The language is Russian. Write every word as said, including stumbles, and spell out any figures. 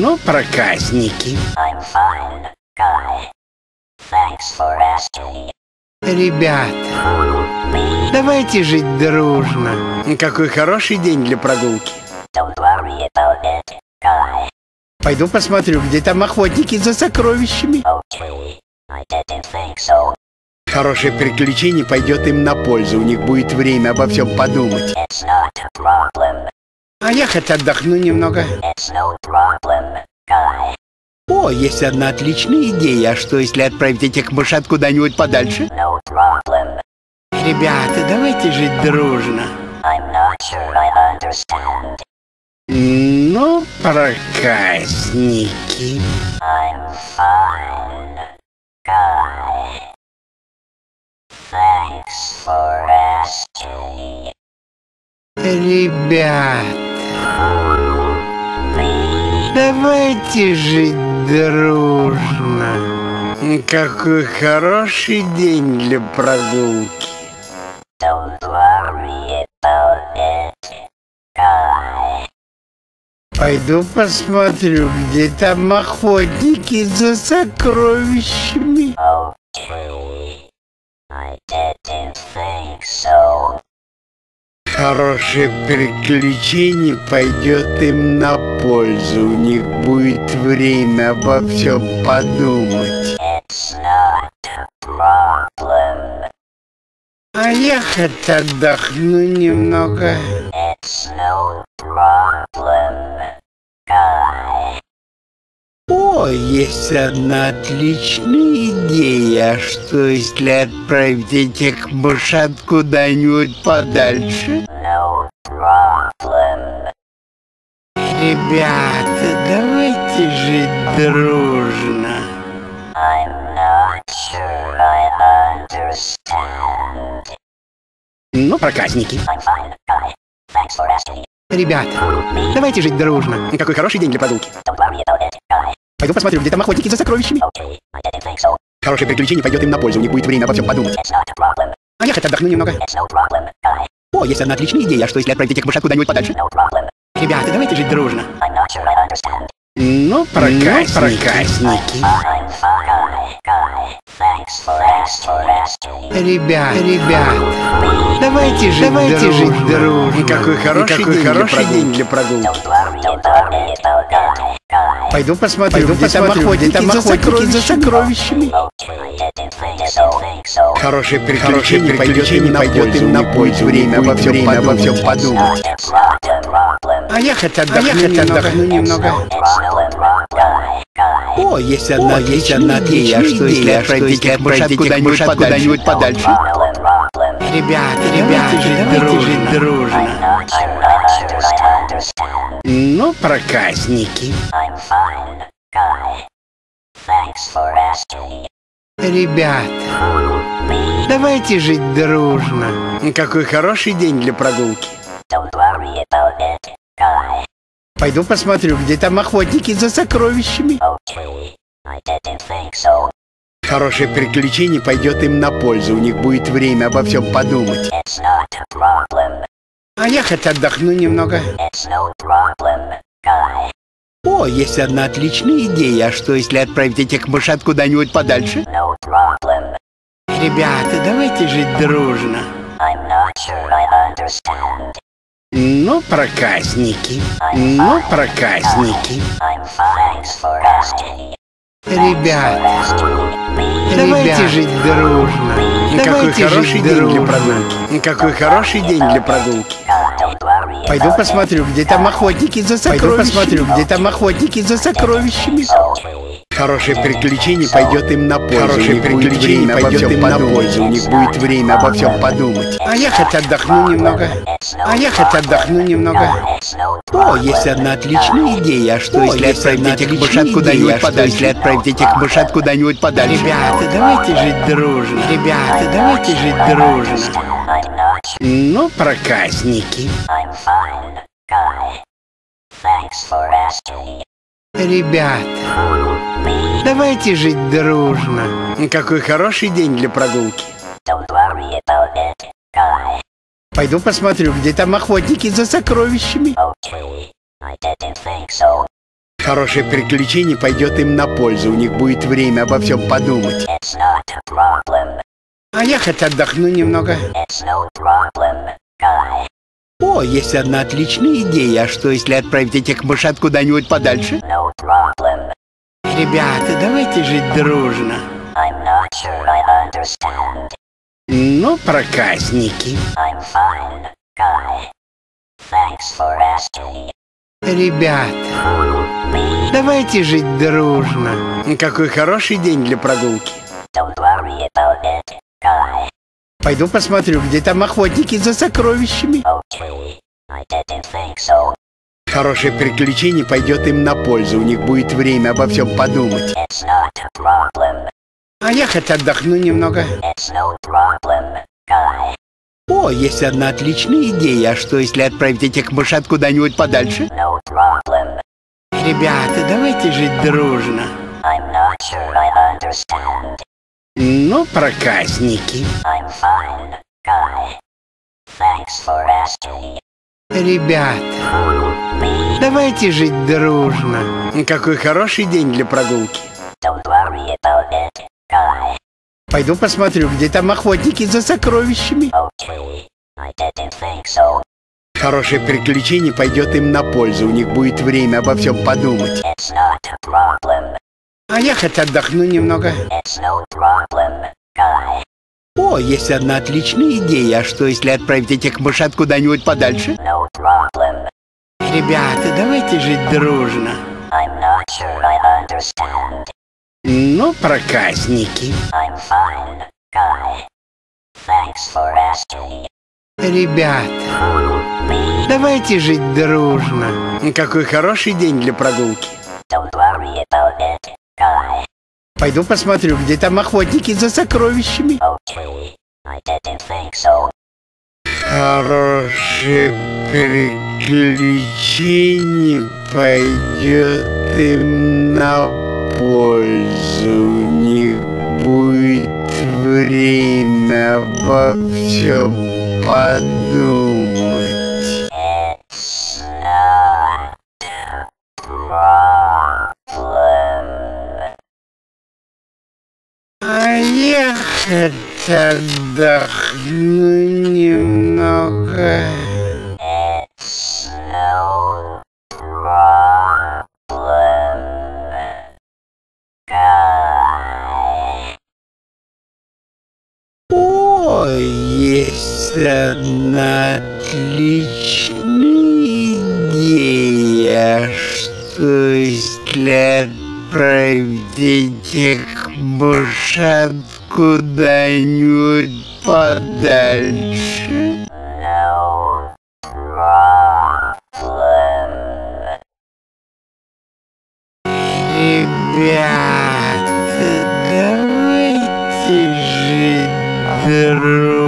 Ну, проказники. I'm fine, Guy. Thanks for asking. Ребята, давайте жить дружно. Какой хороший день для прогулки. Don't worry about it, Guy. Пойду посмотрю, где там охотники за сокровищами. Okay, I didn't think so. Хорошее приключение пойдет им на пользу. У них будет время обо всем подумать. It's not a problem. А я хоть отдохну немного. It's no problem, Guy. О, есть одна отличная идея. А что, если отправить этих мышат куда-нибудь подальше? No problem. Ребята, давайте жить дружно. I'm not sure I understand. Ну, проказники. I'm fine, Guy. Thanks for asking. Ребята, давайте жить дружно. Какой хороший день для прогулки. Don't worry about it, Guy. Пойду посмотрю, где там охотники за сокровищами. Okay, I didn't think so. Хорошее приключение пойдет им на пользу. У них будет время обо всем подумать. It's not a problem. А я хоть отдохну немного. It's no problem, Guy. О, есть одна отличная идея. А что, если отправить этих мышат куда-нибудь подальше? No problem. Ребята, давайте жить дружно. I'm not sure I understand. Ну, проказники. I'm fine, Guy. Thanks for asking. Ребята, давайте жить дружно. Какой хороший день для прогулки. Don't worry about it, Guy. Пойду посмотрю, где там охотники за сокровищами. Okay, I didn't think so. Хорошее приключение пойдет им на пользу. У них будет время обо всем подумать. It's not a problem. А я хоть отдохну немного. It's no problem, Guy. О, есть одна отличная идея. А что, если отправить этих мышат куда-нибудь подальше? No problem. Ребята, давайте жить дружно. I'm not sure I understand. Ну, проказники. I'm fine, Guy. Guy. Thanks for asking. For asking. Ребята, ребята, давайте жить давайте дружно. Жить дружно. Какой хороший, какой день, хороший день для прогулки. Don't worry about it, Guy. Guy. Пойду посмотрю, Пойду где там охотники, там охотники за сокровищами. Okay, I didn't think so. Think so. Хорошее приключение пойдет им на пользу. На пользу время обо всем время обо всем подумать. It's not a problem. А я хоть отдохну, а я хоть отдохну немного. It's no problem, Guy. Guy. О, есть одна, О, есть одна идея. А что, если отправить этих мышат куда-нибудь куда-нибудь подальше? Problem, problem. Ребята, ребята, давайте жить дружно. I'm not sure I understand. Ну, проказники. I'm fine, Guy. Thanks for asking. Ребята, давайте жить дружно. Какой хороший день для прогулки. Don't worry about it, Guy. Пойду посмотрю, где там охотники за сокровищами. Okay, I didn't think so. Хорошее приключение пойдет им на пользу. У них будет время обо всем подумать. It's not a problem. А я хоть отдохну немного. It's no problem, Guy. О, есть одна отличная идея. А что, если отправить этих мышат куда-нибудь подальше? No problem. Ребята, давайте жить дружно. I'm not sure I understand. Ну, проказники. Ну, проказники. I'm fine. Thanks for asking. Ребята, давайте жить дружно. Какой хороший день для прогулки. Какой хороший день для прогулки. Пойду посмотрю, где там охотники за сокровищами. Пойду посмотрю, где там охотники за сокровищами. Хорошее приключение пойдет им на пользу. Хорошее приключение пойдет им на пользу. У них будет время обо всем подумать. А я хоть отдохну немного. А я хоть отдохну немного. О, есть одна отличная идея. А что, если отправить этих мышат куда-нибудь подальше? Если отправить этих мышат куда-нибудь подальше? Ребята, давайте жить дружно. Ребята, давайте жить дружно. Ну, проказники. Ребята, давайте жить дружно. Какой хороший день для прогулки. Пойду посмотрю, где там охотники за сокровищами. Хорошее приключение пойдет им на пользу. У них будет время обо всем подумать. It's not a problem. А я хоть отдохну немного. It's no problem, guy. О, есть одна отличная идея. А что, если отправить этих мышат куда-нибудь подальше? No problem. Ребята, давайте жить дружно. I'm not sure I understand. Ну, проказники. I'm fine, guy. Thanks for asking. Ребята, Me, давайте жить дружно. Какой хороший день для прогулки. don't worry about it, guy. Пойду посмотрю, где там охотники за сокровищами. Okay, I didn't think so. Хорошее приключение пойдет им на пользу. У них будет время обо всем подумать. It's not a problem. А я хоть отдохну немного. It's no problem, guy. О, есть одна отличная идея. А что, если отправить этих мышат куда-нибудь подальше? No problem. Ребята, давайте жить дружно. I'm not sure I understand. Ну, проказники. I'm fine, guy. Thanks for asking. Ребята, Me, давайте жить дружно. Какой хороший день для прогулки. don't worry about it, guy. Пойду посмотрю, где там охотники за сокровищами. Okay, I didn't think so. Хорошее приключение пойдет им на пользу. У них будет время обо всем подумать. It's not a problem. А я хоть отдохну немного. It's no problem, guy. О, есть одна отличная идея. А что, если отправить этих мышат куда-нибудь подальше? No problem. Ребята, давайте жить дружно. I'm not sure I understand. Ну, проказники. I'm fine, guy. Thanks for asking. Ребята, Me, давайте жить дружно. Какой хороший день для прогулки. don't worry about it, guy. Пойду посмотрю, где там охотники за сокровищами. Okay, I didn't think so. Хорошее приключение пойдет им на пользу. У них будет время обо всем подумать. It's not a problem. А я хоть отдохну немного. It's no problem, guy. О, есть одна отличная идея. Что если отправить этих мышат куда-нибудь подальше? No problem. Ребята, давайте жить дружно.